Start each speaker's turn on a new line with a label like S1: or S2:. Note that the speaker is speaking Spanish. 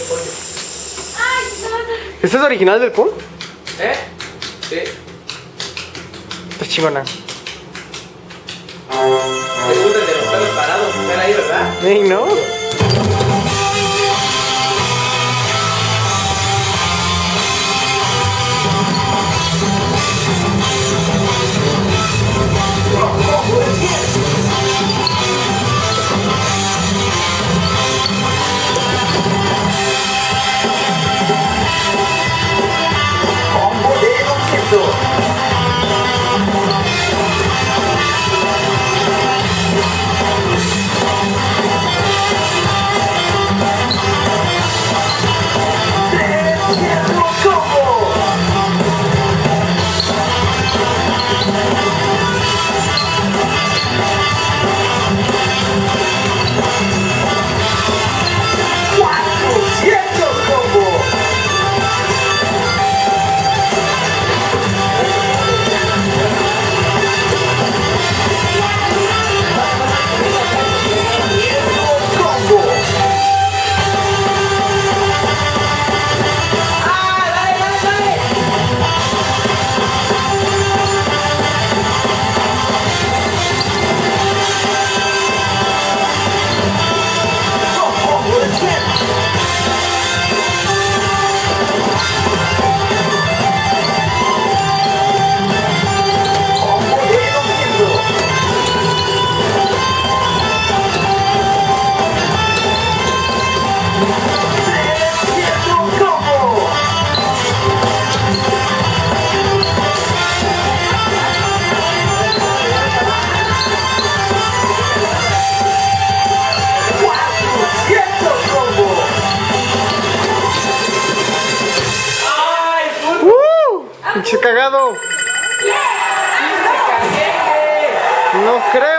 S1: pollo.
S2: ¿Este es original del Pun?
S1: Sí.
S2: Está chingona.
S1: ¿Te gusta el de los pelos parados? ¿Ven ahí, verdad?
S2: Ey, ¿no? ¡Pinche cagado!
S1: ¡Sí, se cagué!
S2: No creo.